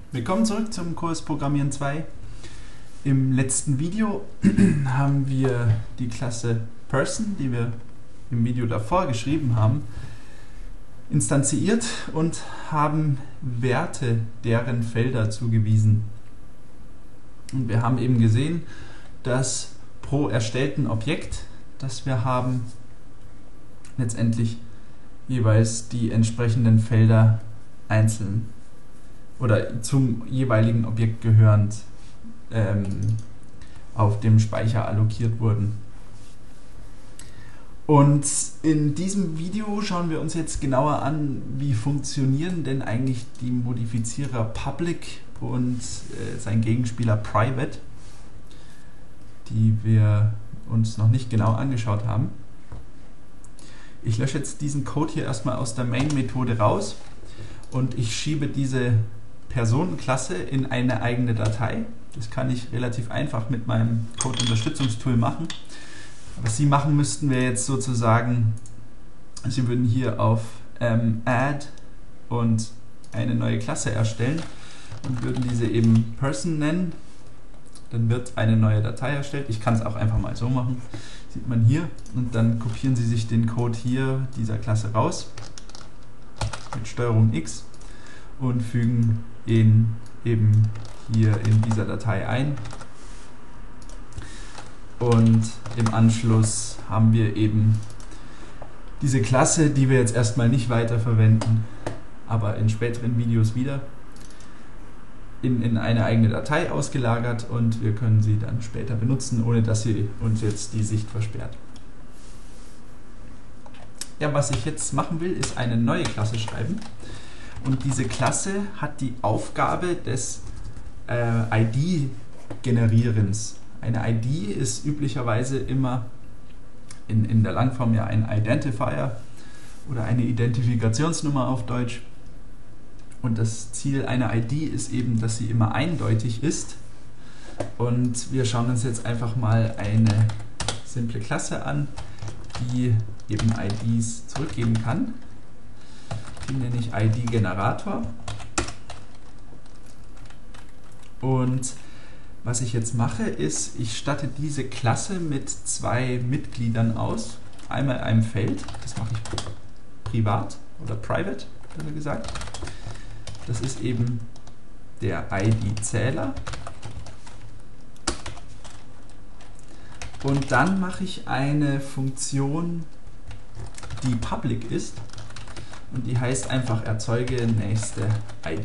Willkommen zurück zum Kurs Programmieren 2. Im letzten Video haben wir die Klasse Person, die wir im Video davor geschrieben haben, instanziert und haben Werte deren Felder zugewiesen. Und wir haben eben gesehen, dass pro erstellten Objekt, das wir haben, letztendlich jeweils die entsprechenden Felder einzeln oder zum jeweiligen Objekt gehörend auf dem Speicher allokiert wurden. Und in diesem Video schauen wir uns jetzt genauer an, wie funktionieren denn eigentlich die Modifizierer Public und sein Gegenspieler Private, die wir uns noch nicht genau angeschaut haben. Ich lösche jetzt diesen Code hier erstmal aus der Main-Methode raus und ich schiebe diese Personenklasse in eine eigene Datei. Das kann ich relativ einfach mit meinem Code-Unterstützungstool machen. Was Sie machen müssten, wäre jetzt sozusagen, Sie würden hier auf Add und eine neue Klasse erstellen und würden diese eben Person nennen. Dann wird eine neue Datei erstellt. Ich kann es auch einfach mal so machen. Sieht man hier. Und dann kopieren Sie sich den Code hier dieser Klasse raus mit STRG X und fügen ihn eben hier in dieser Datei ein. Und im Anschluss haben wir eben diese Klasse, die wir jetzt erstmal nicht weiter verwenden, aber in späteren Videos wieder in eine eigene Datei ausgelagert und wir können sie dann später benutzen, ohne dass sie uns jetzt die Sicht versperrt. Ja, was ich jetzt machen will, ist eine neue Klasse schreiben. Und diese Klasse hat die Aufgabe des ID-Generierens. Eine ID ist üblicherweise immer in der Langform ja ein Identifier oder eine Identifikationsnummer auf Deutsch. Und das Ziel einer ID ist eben, dass sie immer eindeutig ist. Und wir schauen uns jetzt einfach mal eine simple Klasse an, die eben IDs zurückgeben kann. Die nenne ich ID-Generator. Und was ich jetzt mache, ist, ich statte diese Klasse mit zwei Mitgliedern aus. Einmal einem Feld, das mache ich privat oder private, besser gesagt. Das ist eben der ID-Zähler. Und dann mache ich eine Funktion, die public ist. Und die heißt einfach erzeuge nächste ID.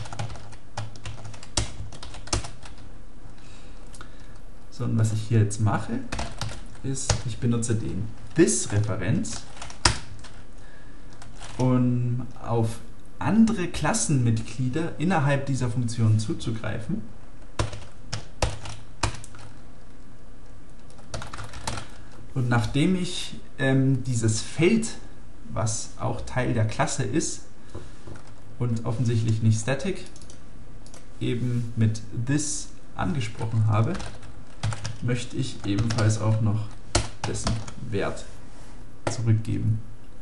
So, und was ich hier jetzt mache, ist, ich benutze den this-Referenz, um auf andere Klassenmitglieder innerhalb dieser Funktion zuzugreifen. Und nachdem ich dieses Feld, was auch Teil der Klasse ist und offensichtlich nicht static, eben mit this angesprochen habe, möchte ich ebenfalls auch noch dessen Wert zurückgeben.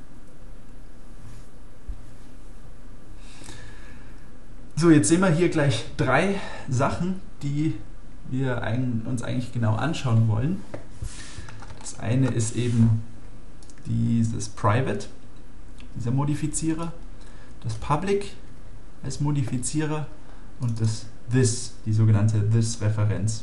So, jetzt sehen wir hier gleich drei Sachen, die wir uns eigentlich genau anschauen wollen. Das eine ist eben dieses Private, dieser Modifizierer, das Public als Modifizierer und das This, die sogenannte This-Referenz.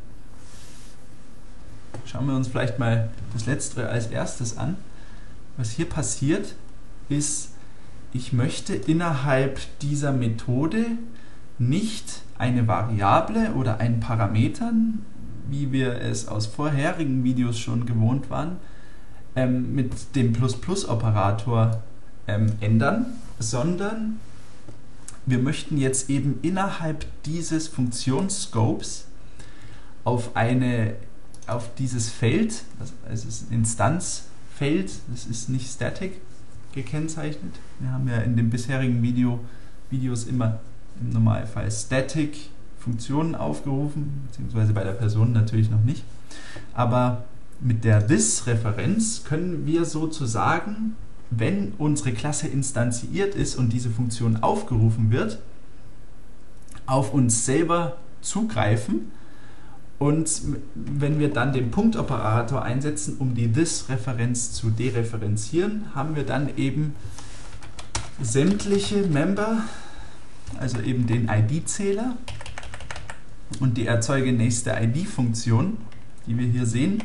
Schauen wir uns vielleicht mal das Letztere als erstes an. Was hier passiert, ist, ich möchte innerhalb dieser Methode nicht eine Variable oder einen Parameter, wie wir es aus vorherigen Videos schon gewohnt waren, mit dem Plus-Plus-Operator ändern, sondern wir möchten jetzt eben innerhalb dieses Funktionsscopes auf dieses Feld, also es ist ein Instanzfeld, das ist nicht static gekennzeichnet. Wir haben ja in den bisherigen Videos immer im Normalfall static Funktionen aufgerufen, beziehungsweise bei der Person natürlich noch nicht. Aber mit der this-Referenz können wir sozusagen, wenn unsere Klasse instanziert ist und diese Funktion aufgerufen wird, auf uns selber zugreifen. Und wenn wir dann den Punktoperator einsetzen, um die This-Referenz zu dereferenzieren, haben wir dann eben sämtliche Member, also eben den ID-Zähler und die erzeuge nächste ID-Funktion, die wir hier sehen,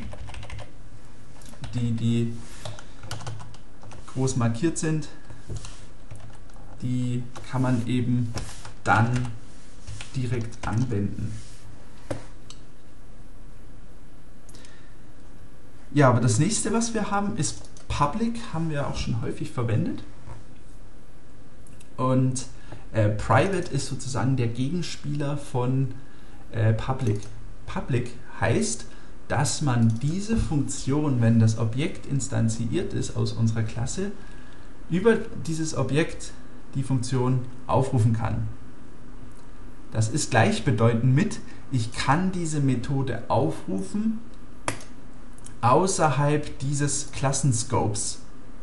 die groß markiert sind, die kann man eben dann direkt anwenden. Ja, aber das nächste, was wir haben, ist Public, haben wir auch schon häufig verwendet. Und Private ist sozusagen der Gegenspieler von Public. Public heißt, dass man diese Funktion, wenn das Objekt instanziert ist aus unserer Klasse, über dieses Objekt die Funktion aufrufen kann. Das ist gleichbedeutend mit, ich kann diese Methode aufrufen außerhalb dieses Klassenscopes.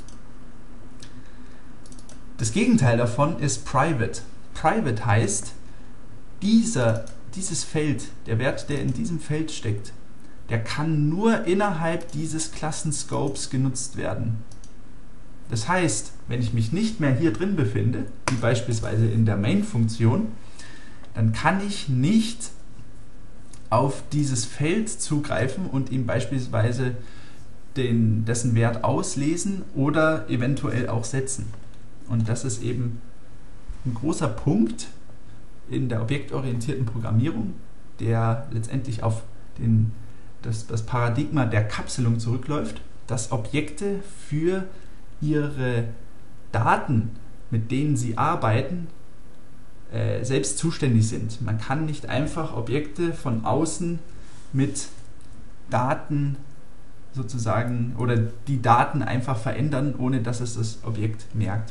Das Gegenteil davon ist Private. Private heißt, dieses Feld, der Wert, der in diesem Feld steckt, der kann nur innerhalb dieses Klassenscopes genutzt werden. Das heißt, wenn ich mich nicht mehr hier drin befinde, wie beispielsweise in der Main-Funktion, dann kann ich nicht auf dieses Feld zugreifen und ihm beispielsweise dessen Wert auslesen oder eventuell auch setzen. Und das ist eben ein großer Punkt in der objektorientierten Programmierung, der letztendlich auf das Paradigma der Kapselung zurückläuft, dass Objekte für ihre Daten, mit denen sie arbeiten, selbst zuständig sind. Man kann nicht einfach Objekte von außen mit Daten sozusagen oder die Daten einfach verändern, ohne dass es das Objekt merkt.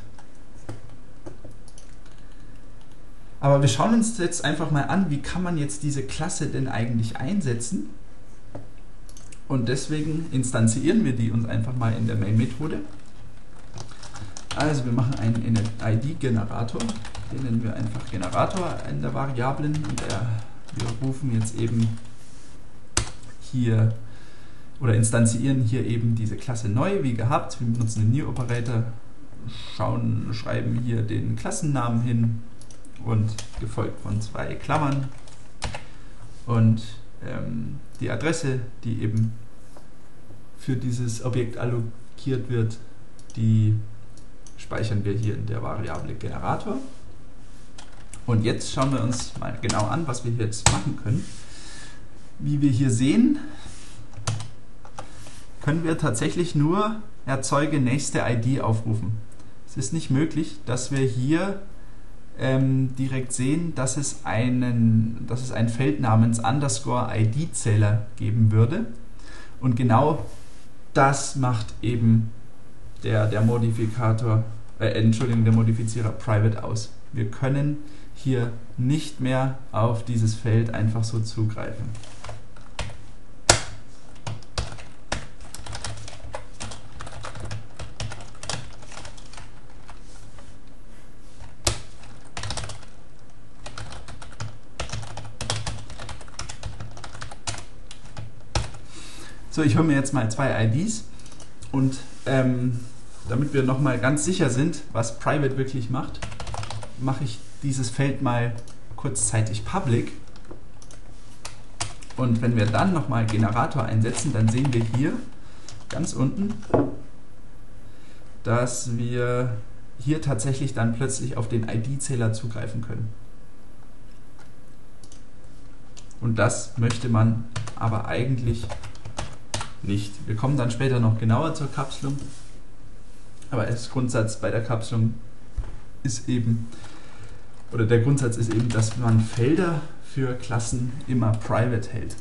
Aber wir schauen uns jetzt einfach mal an, wie kann man jetzt diese Klasse denn eigentlich einsetzen. Und deswegen instanzieren wir die uns einfach mal in der Main-Methode. Also wir machen einen ID-Generator, den nennen wir einfach Generator in der Variablen und wir rufen jetzt eben hier oder instanzieren hier eben diese Klasse neu, wie gehabt. Wir benutzen den New-Operator, schreiben hier den Klassennamen hin und gefolgt von 2 Klammern und die Adresse, die eben für dieses Objekt allokiert wird, die speichern wir hier in der Variable Generator. Und jetzt schauen wir uns mal genau an, was wir jetzt machen können. Wie wir hier sehen, können wir tatsächlich nur erzeuge nächste ID aufrufen. Es ist nicht möglich, dass wir hier direkt sehen, dass es ein Feld namens _ID-Zähler geben würde. Und genau das macht eben der Modifizierer Private aus. Wir können hier nicht mehr auf dieses Feld einfach so zugreifen. So, ich hole mir jetzt mal 2 IDs und damit wir nochmal ganz sicher sind, was Private wirklich macht, mache ich dieses Feld mal kurzzeitig Public. Und wenn wir dann nochmal Generator einsetzen, dann sehen wir hier ganz unten, dass wir hier tatsächlich dann plötzlich auf den ID-Zähler zugreifen können. Und das möchte man aber eigentlich nicht. Wir kommen dann später noch genauer zur Kapselung. Aber der Grundsatz bei der Kapselung ist eben, oder der Grundsatz ist eben, dass man Felder für Klassen immer private hält.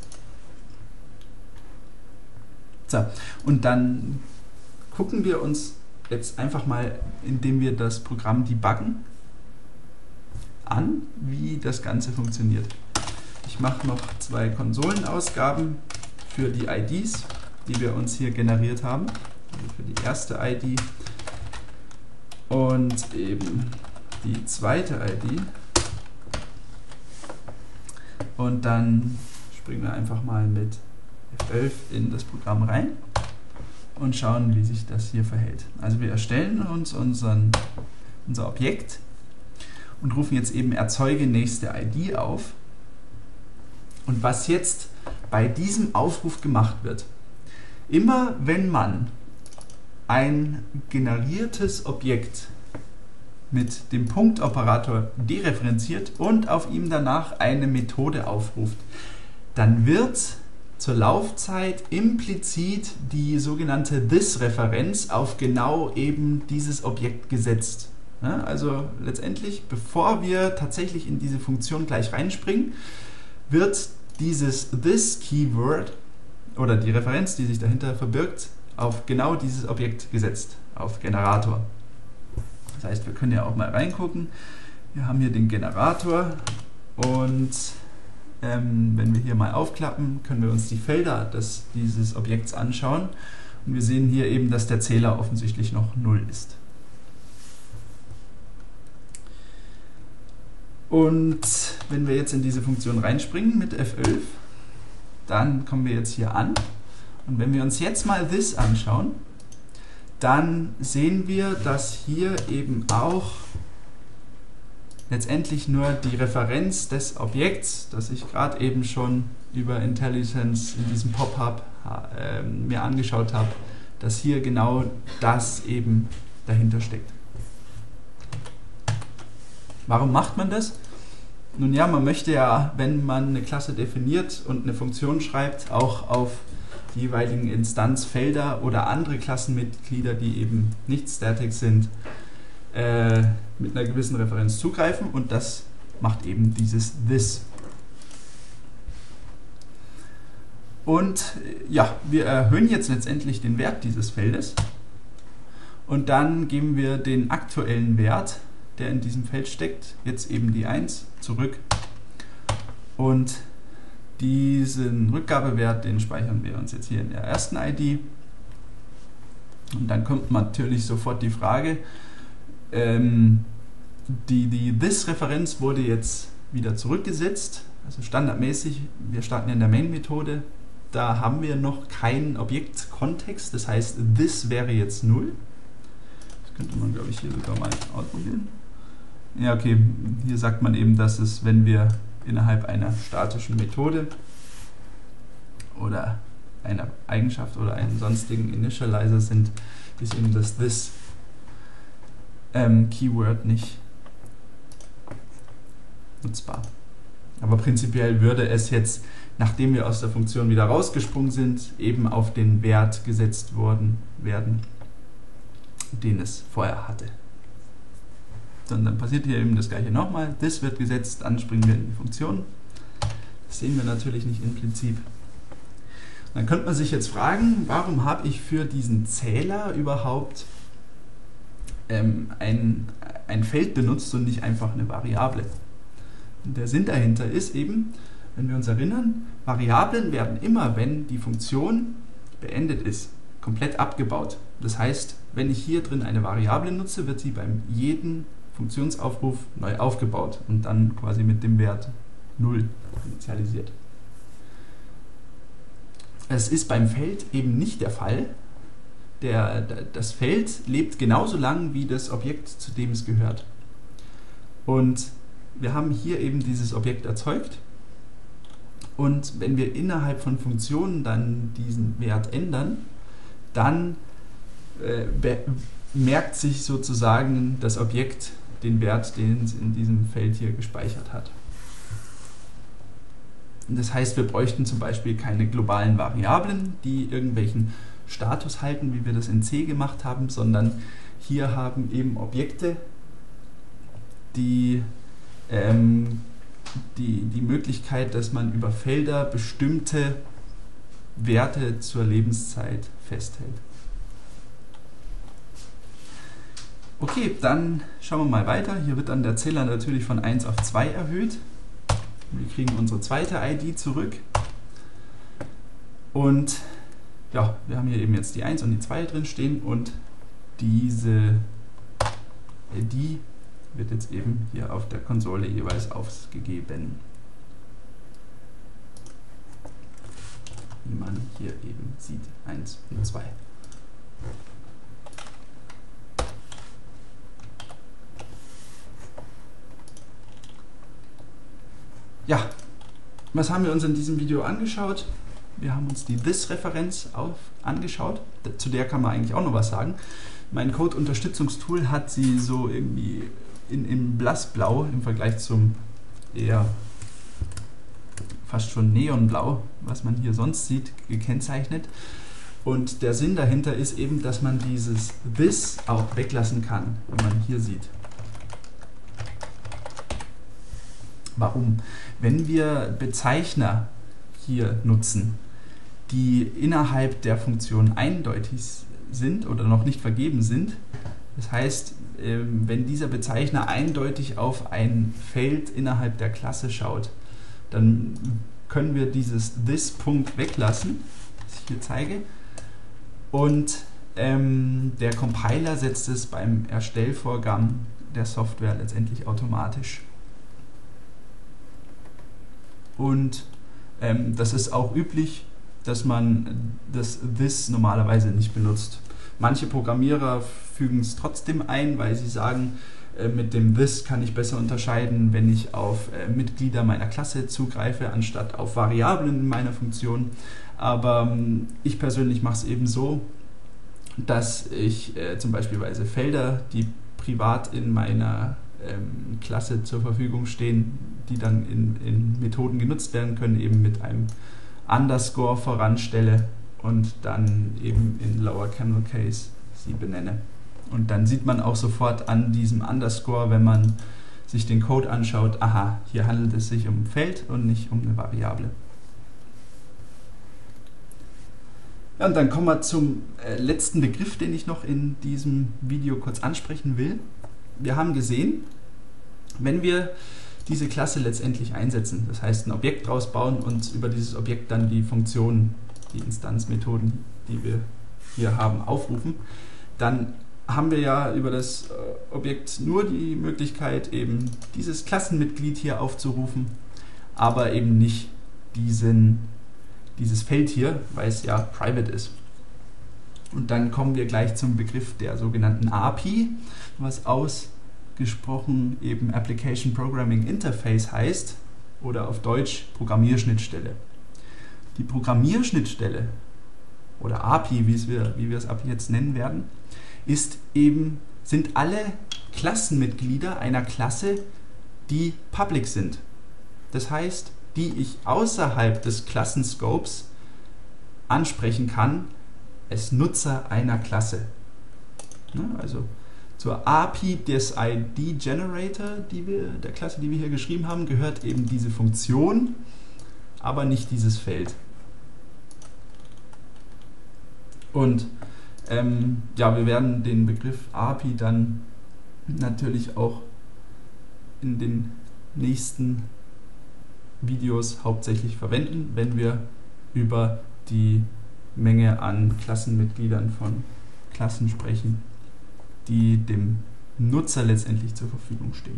So, und dann gucken wir uns jetzt einfach mal, indem wir das Programm debuggen, an, wie das Ganze funktioniert. Ich mache noch 2 Konsolenausgaben für die IDs, die wir uns hier generiert haben. Also für die erste ID und eben die zweite ID. Und dann springen wir einfach mal mit F11 in das Programm rein und schauen, wie sich das hier verhält. Also wir erstellen uns unser Objekt und rufen jetzt eben erzeuge nächste ID auf. Und was jetzt bei diesem Aufruf gemacht wird, immer wenn man ein generiertes Objekt mit dem Punktoperator dereferenziert und auf ihm danach eine Methode aufruft, dann wird zur Laufzeit implizit die sogenannte This-Referenz auf genau eben dieses Objekt gesetzt. Ja, also letztendlich, bevor wir tatsächlich in diese Funktion gleich reinspringen, wird dieses This-Keyword oder die Referenz, die sich dahinter verbirgt, auf genau dieses Objekt gesetzt, auf Generator. Das heißt, wir können ja auch mal reingucken. Wir haben hier den Generator und wenn wir hier mal aufklappen, können wir uns die Felder dieses Objekts anschauen. Und wir sehen hier eben, dass der Zähler offensichtlich noch 0 ist. Und wenn wir jetzt in diese Funktion reinspringen mit F11, dann kommen wir jetzt hier an. Und wenn wir uns jetzt mal this anschauen, dann sehen wir, dass hier eben auch letztendlich nur die Referenz des Objekts, das ich gerade eben schon über IntelliSense in diesem Pop-up mir angeschaut habe, dass hier genau das eben dahinter steckt. Warum macht man das? Nun ja, man möchte ja, wenn man eine Klasse definiert und eine Funktion schreibt, auch auf die jeweiligen Instanzfelder oder andere Klassenmitglieder, die eben nicht static sind, mit einer gewissen Referenz zugreifen, und das macht eben dieses This. Und ja, wir erhöhen jetzt letztendlich den Wert dieses Feldes und dann geben wir den aktuellen Wert, der in diesem Feld steckt, jetzt eben die 1, zurück, und diesen Rückgabewert, den speichern wir uns jetzt hier in der ersten ID. Und dann kommt natürlich sofort die Frage, die This-Referenz wurde jetzt wieder zurückgesetzt, also standardmäßig, wir starten in der Main-Methode, da haben wir noch keinen Objektkontext, das heißt, This wäre jetzt 0. Das könnte man, glaube ich, hier sogar mal ausprobieren. Ja, okay, hier sagt man eben, dass es, wenn wir innerhalb einer statischen Methode oder einer Eigenschaft oder einem sonstigen Initializer sind, ist eben das This Keyword nicht nutzbar. Aber prinzipiell würde es jetzt, nachdem wir aus der Funktion wieder rausgesprungen sind, eben auf den Wert gesetzt werden, den es vorher hatte. Dann passiert hier eben das gleiche nochmal. This wird gesetzt, dann springen wir in die Funktion. Das sehen wir natürlich nicht implizit. Dann könnte man sich jetzt fragen, warum habe ich für diesen Zähler überhaupt ein Feld benutzt und nicht einfach eine Variable. Und der Sinn dahinter ist eben, wenn wir uns erinnern, Variablen werden immer, wenn die Funktion beendet ist, komplett abgebaut. Das heißt, wenn ich hier drin eine Variable nutze, wird sie beim jeden Funktionsaufruf neu aufgebaut und dann quasi mit dem Wert 0 initialisiert. Es ist beim Feld eben nicht der Fall. Das Feld lebt genauso lang wie das Objekt, zu dem es gehört. Und wir haben hier eben dieses Objekt erzeugt. Und wenn wir innerhalb von Funktionen dann diesen Wert ändern, dann merkt sich sozusagen das Objekt den Wert, den es in diesem Feld hier gespeichert hat. Und das heißt, wir bräuchten zum Beispiel keine globalen Variablen, die irgendwelchen Status halten, wie wir das in C gemacht haben, sondern hier haben eben Objekte, die Möglichkeit, dass man über Felder bestimmte Werte zur Lebenszeit festhält. Okay, dann schauen wir mal weiter. Hier wird dann der Zähler natürlich von 1 auf 2 erhöht. Wir kriegen unsere zweite ID zurück. Und ja, wir haben hier eben jetzt die 1 und die 2 drin stehen und diese ID wird jetzt eben hier auf der Konsole jeweils ausgegeben. wie man hier eben sieht, 1 und 2. Ja, was haben wir uns in diesem Video angeschaut? Wir haben uns die This-Referenz angeschaut. Zu der kann man eigentlich auch noch was sagen. Mein Code-Unterstützungstool hat sie so irgendwie in blassblau im Vergleich zum eher fast schon neonblau, was man hier sonst sieht, gekennzeichnet. Und der Sinn dahinter ist eben, dass man dieses This auch weglassen kann, wie man hier sieht. Warum? Wenn wir Bezeichner hier nutzen, die innerhalb der Funktion eindeutig sind oder noch nicht vergeben sind, das heißt, wenn dieser Bezeichner eindeutig auf ein Feld innerhalb der Klasse schaut, dann können wir dieses This-Punkt weglassen, das ich hier zeige, und der Compiler setzt es beim Erstellvorgang der Software letztendlich automatisch. Und das ist auch üblich, dass man das This normalerweise nicht benutzt. Manche Programmierer fügen es trotzdem ein, weil sie sagen, mit dem This kann ich besser unterscheiden, wenn ich auf Mitglieder meiner Klasse zugreife, anstatt auf Variablen in meiner Funktion. Aber ich persönlich mache es eben so, dass ich zum Beispiel Felder, die privat in meiner Klasse zur Verfügung stehen, die dann in Methoden genutzt werden können, eben mit einem Underscore voranstelle und dann eben in Lower Camel Case sie benenne. Und dann sieht man auch sofort an diesem Underscore, wenn man sich den Code anschaut, aha, hier handelt es sich um ein Feld und nicht um eine Variable. Ja, und dann kommen wir zum letzten Begriff, den ich noch in diesem Video kurz ansprechen will. Wir haben gesehen, wenn wir diese Klasse letztendlich einsetzen, das heißt ein Objekt draus bauen und über dieses Objekt dann die Funktionen, die Instanzmethoden, die wir hier haben, aufrufen, dann haben wir ja über das Objekt nur die Möglichkeit, eben dieses Klassenmitglied hier aufzurufen, aber eben nicht dieses Feld hier, weil es ja private ist. Und dann kommen wir gleich zum Begriff der sogenannten API, was ausgesprochen eben Application Programming Interface heißt oder auf Deutsch Programmierschnittstelle. Die Programmierschnittstelle oder API, wie wir es ab jetzt nennen werden, sind alle Klassenmitglieder einer Klasse, die public sind. Das heißt, die ich außerhalb des Klassenscopes ansprechen kann als Nutzer einer Klasse. Also zur API des ID-Generator, der Klasse, die wir hier geschrieben haben, gehört eben diese Funktion, aber nicht dieses Feld. Und ja, wir werden den Begriff API dann natürlich auch in den nächsten Videos hauptsächlich verwenden, wenn wir über die Menge an Klassenmitgliedern von Klassen sprechen, die dem Nutzer letztendlich zur Verfügung stehen.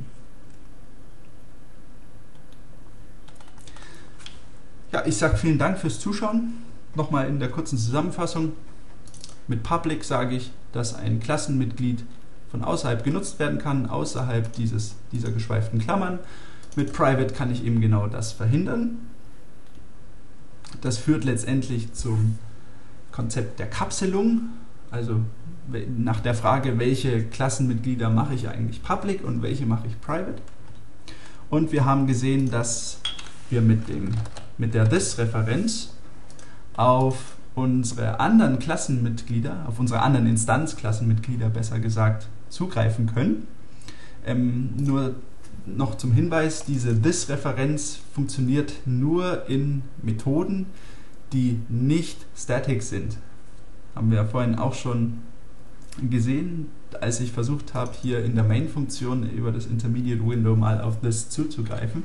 Ja, ich sage vielen Dank fürs Zuschauen. Nochmal in der kurzen Zusammenfassung. Mit Public sage ich, dass ein Klassenmitglied von außerhalb genutzt werden kann, außerhalb dieser geschweiften Klammern. Mit Private kann ich eben genau das verhindern. Das führt letztendlich zum Konzept der Kapselung, also nach der Frage, welche Klassenmitglieder mache ich eigentlich public und welche mache ich private. Und wir haben gesehen, dass wir mit der This-Referenz auf unsere anderen Klassenmitglieder, auf unsere anderen Instanzklassenmitglieder besser gesagt, zugreifen können. Nur noch zum Hinweis, diese This-Referenz funktioniert nur in Methoden, die nicht static sind. Haben wir ja vorhin auch schon gesehen, als ich versucht habe, hier in der Main-Funktion über das Intermediate Window mal auf This zuzugreifen.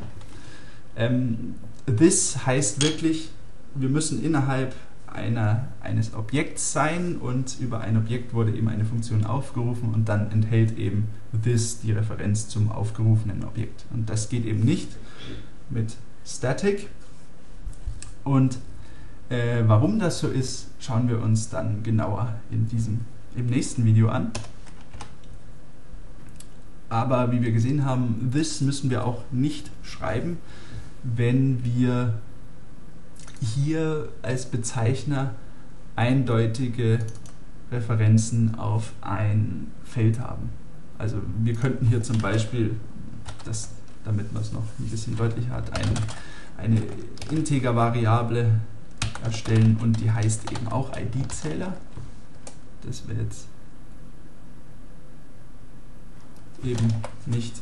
This heißt wirklich, wir müssen innerhalb eines Objekts sein und über ein Objekt wurde eben eine Funktion aufgerufen und dann enthält eben This die Referenz zum aufgerufenen Objekt. Und das geht eben nicht mit Static. Und Warum das so ist, schauen wir uns dann genauer im nächsten Video an. Aber wie wir gesehen haben, this müssen wir auch nicht schreiben, wenn wir hier als Bezeichner eindeutige Referenzen auf ein Feld haben. Also wir könnten hier zum Beispiel, damit man es noch ein bisschen deutlicher hat, eine Integer-Variable erstellen und die heißt eben auch ID-Zähler. Das wäre jetzt eben nicht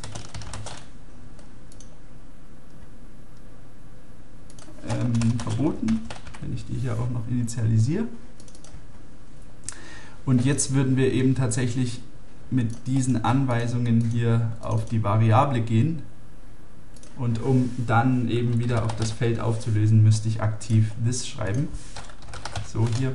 verboten, wenn ich die hier auch noch initialisiere. Und jetzt würden wir eben tatsächlich mit diesen Anweisungen hier auf die Variable gehen. Und um dann eben wieder auf das Feld aufzulösen, müsste ich aktiv this schreiben. So hier.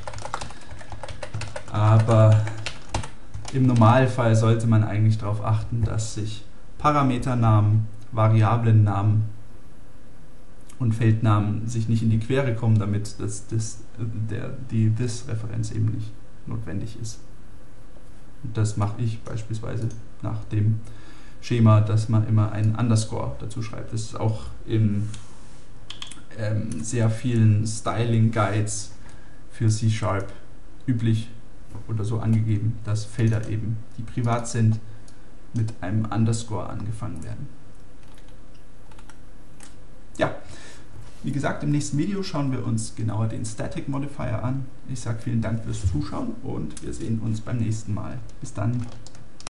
Aber im Normalfall sollte man eigentlich darauf achten, dass sich Parameternamen, Variablennamen und Feldnamen sich nicht in die Quere kommen, damit die this-Referenz eben nicht notwendig ist. Und das mache ich beispielsweise nach dem Schema, dass man immer einen Underscore dazu schreibt. Das ist auch in sehr vielen Styling-Guides für C# üblich oder so angegeben, dass Felder eben, die privat sind, mit einem Underscore angefangen werden. Ja, wie gesagt, im nächsten Video schauen wir uns genauer den Static Modifier an. Ich sage vielen Dank fürs Zuschauen und wir sehen uns beim nächsten Mal. Bis dann.